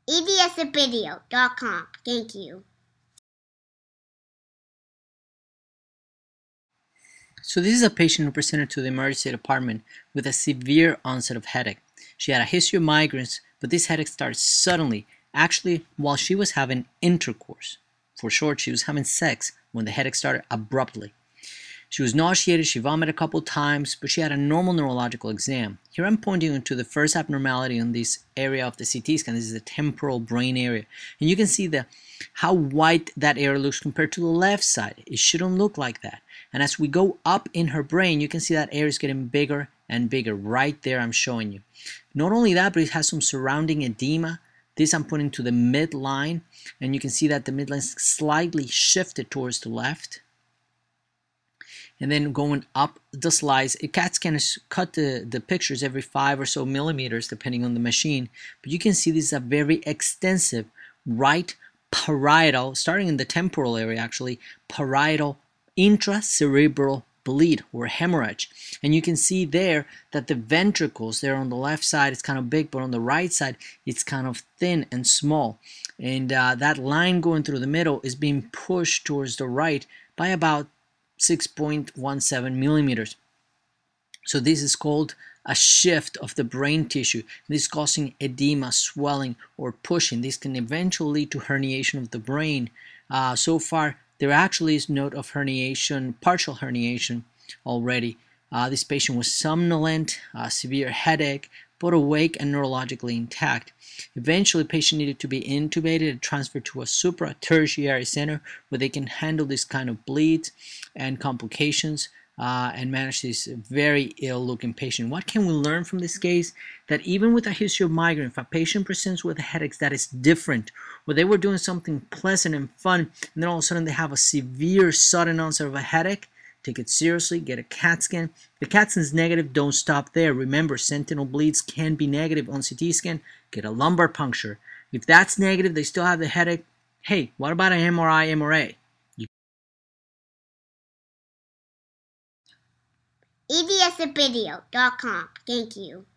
DrER.tv. Thank you. So this is a patient who presented to the emergency department with a severe onset of headache. She had a history of migraines, but this headache started suddenly, actually while she was having intercourse. For short, she was having sex when the headache started abruptly. She was nauseated, she vomited a couple times, but she had a normal neurological exam. Here I'm pointing to the first abnormality in this area of the CT scan. This is the temporal brain area. And you can see how white that area looks compared to the left side. It shouldn't look like that. And as we go up in her brain, you can see that area is getting bigger and bigger. Right there I'm showing you. Not only that, but it has some surrounding edema. This I'm putting to the midline, and you can see that the midline is slightly shifted towards the left. And then going up the slides, a CAT scan is cut the pictures every 5 or so millimeters depending on the machine. But you can see this is a very extensive right parietal, starting in the temporal area actually, parietal intracerebral bleed or hemorrhage. And you can see there that the ventricles there on the left side is kind of big, but on the right side it's kind of thin and small. And that line going through the middle is being pushed towards the right by about 6.17 millimeters. So this is called a shift of the brain tissue. This is causing edema, swelling, or pushing. This can eventually lead to herniation of the brain. So far, there actually is note of herniation, partial herniation already. This patient was somnolent, severe headache, but awake and neurologically intact. Eventually, the patient needed to be intubated and transferred to a supra-tertiary center where they can handle this kind of bleeds and complications and manage this very ill-looking patient. What can we learn from this case? That even with a history of migraine, if a patient presents with headaches that is different, where they were doing something pleasant and fun, and then all of a sudden they have a severe sudden onset of a headache, take it seriously, get a CAT scan. If the CAT scan is negative, don't stop there. Remember, sentinel bleeds can be negative on CT scan. Get a lumbar puncture. If that's negative, they still have the headache. Hey, what about an MRI, MRA? DrER.tv. Thank you.